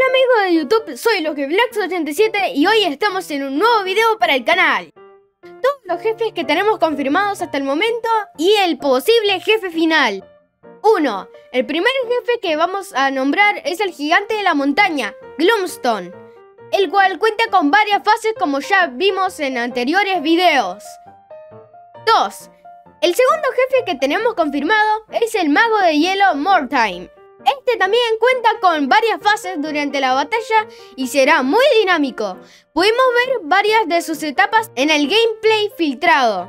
Hola amigos de YouTube, soy LokiBlax87 y hoy estamos en un nuevo video para el canal. Todos los jefes que tenemos confirmados hasta el momento y el posible jefe final. 1. El primer jefe que vamos a nombrar es el gigante de la montaña, Gloomstone, el cual cuenta con varias fases como ya vimos en anteriores videos. 2. El segundo jefe que tenemos confirmado es el mago de hielo Mortime. Este también cuenta con varias fases durante la batalla y será muy dinámico. Pudimos ver varias de sus etapas en el gameplay filtrado.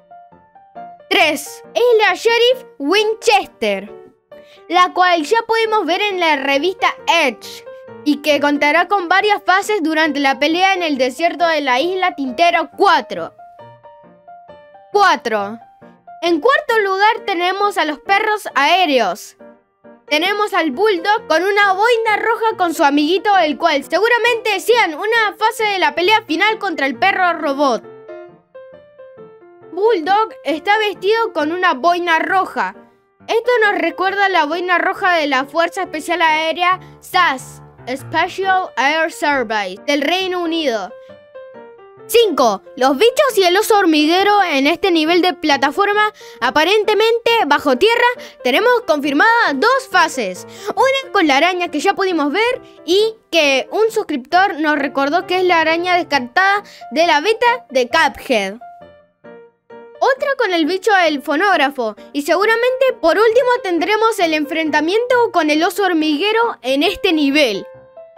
3. Es la Sheriff Winchester, la cual ya pudimos ver en la revista Edge y que contará con varias fases durante la pelea en el desierto de la isla Tintero 4. 4. En cuarto lugar tenemos a los perros aéreos. Tenemos al Bulldog con una boina roja con su amiguito, el cual seguramente sean una fase de la pelea final contra el perro robot. Bulldog está vestido con una boina roja. Esto nos recuerda a la boina roja de la Fuerza Especial Aérea SAS, Special Air Service, del Reino Unido. 5. Los bichos y el oso hormiguero en este nivel de plataforma, aparentemente bajo tierra, tenemos confirmadas dos fases. Una con la araña que ya pudimos ver y que un suscriptor nos recordó que es la araña descartada de la beta de Cuphead. Otra con el bicho del fonógrafo y seguramente por último tendremos el enfrentamiento con el oso hormiguero en este nivel.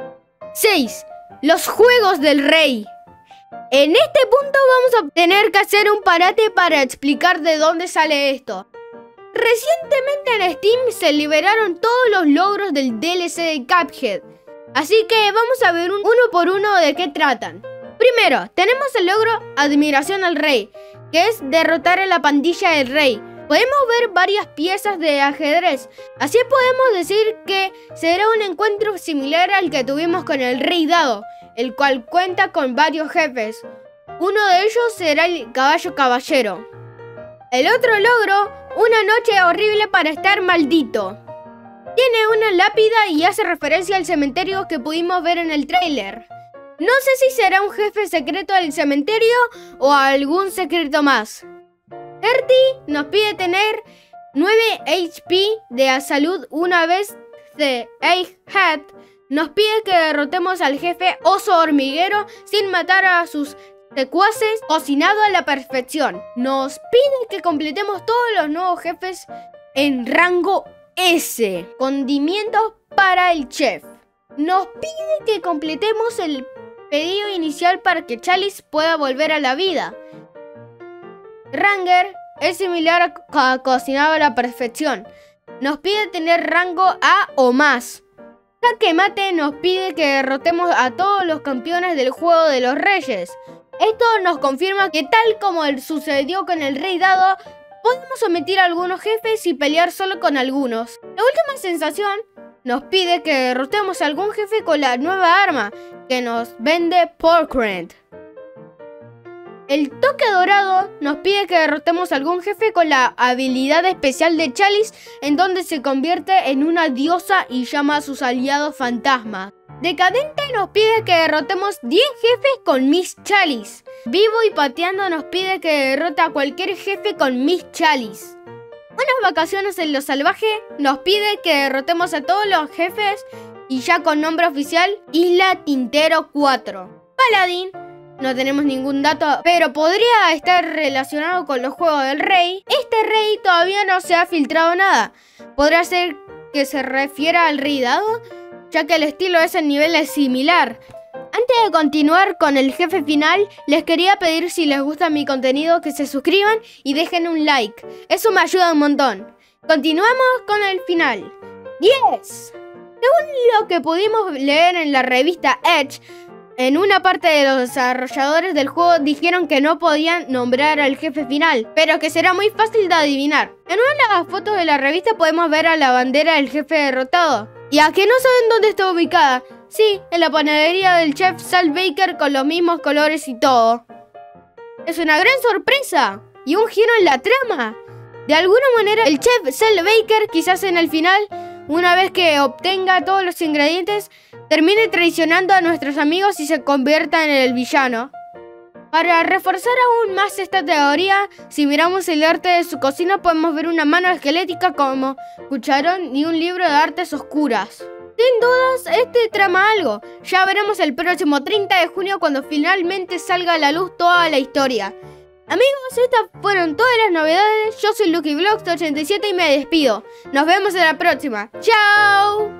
6. Los juegos del rey. En este punto vamos a tener que hacer un parate para explicar de dónde sale esto. Recientemente en Steam se liberaron todos los logros del DLC de Cuphead, así que vamos a ver uno por uno de qué tratan. Primero, tenemos el logro Admiración al Rey, que es derrotar a la pandilla del rey. Podemos ver varias piezas de ajedrez, así podemos decir que será un encuentro similar al que tuvimos con el Rey Dado, el cual cuenta con varios jefes. Uno de ellos será el caballo caballero. El otro logro, una noche horrible para estar maldito. Tiene una lápida y hace referencia al cementerio que pudimos ver en el tráiler. No sé si será un jefe secreto del cementerio o algún secreto más. Erty nos pide tener 9 HP de salud una vez de Egghead. Nos pide que derrotemos al jefe oso hormiguero sin matar a sus secuaces, cocinado a la perfección. Nos pide que completemos todos los nuevos jefes en rango S, condimentos para el chef. Nos pide que completemos el pedido inicial para que Chalice pueda volver a la vida. Ranger es similar a cocinado a la perfección. Nos pide tener rango A o más. Jaque Mate nos pide que derrotemos a todos los campeones del juego de los reyes. Esto nos confirma que tal como sucedió con el Rey Dado, podemos omitir a algunos jefes y pelear solo con algunos. La última sensación nos pide que derrotemos a algún jefe con la nueva arma que nos vende Porkrent. El Toque Dorado nos pide que derrotemos a algún jefe con la habilidad especial de Chalice, en donde se convierte en una diosa y llama a sus aliados fantasmas. Decadente nos pide que derrotemos 10 jefes con Miss Chalice. Vivo y Pateando nos pide que derrote a cualquier jefe con Miss Chalice. Unas vacaciones en lo salvaje nos pide que derrotemos a todos los jefes y ya con nombre oficial, Isla Tintero 4. Paladín. No tenemos ningún dato, pero podría estar relacionado con los juegos del rey. Este rey todavía no se ha filtrado nada. ¿Podrá ser que se refiera al Rey Dado? Ya que el estilo de ese nivel es similar. Antes de continuar con el jefe final, les quería pedir, si les gusta mi contenido, que se suscriban y dejen un like. Eso me ayuda un montón. Continuamos con el final. 10. Según lo que pudimos leer en la revista Edge, en una parte de los desarrolladores del juego dijeron que no podían nombrar al jefe final, pero que será muy fácil de adivinar. En una de las fotos de la revista podemos ver a la bandera del jefe derrotado. ¿Y a que no saben dónde está ubicada? Sí, en la panadería del chef Sal Baker con los mismos colores y todo. Es una gran sorpresa y un giro en la trama. De alguna manera el chef Sal Baker quizás en el final una vez que obtenga todos los ingredientes, termine traicionando a nuestros amigos y se convierta en el villano. Para reforzar aún más esta teoría, si miramos el arte de su cocina podemos ver una mano esquelética como cucharón y un libro de artes oscuras. Sin dudas, este trama algo. Ya veremos el próximo 30 de junio cuando finalmente salga a la luz toda la historia. Amigos, estas fueron todas las novedades. Yo soy LuckyVlogs87 y me despido. Nos vemos en la próxima. ¡Chao!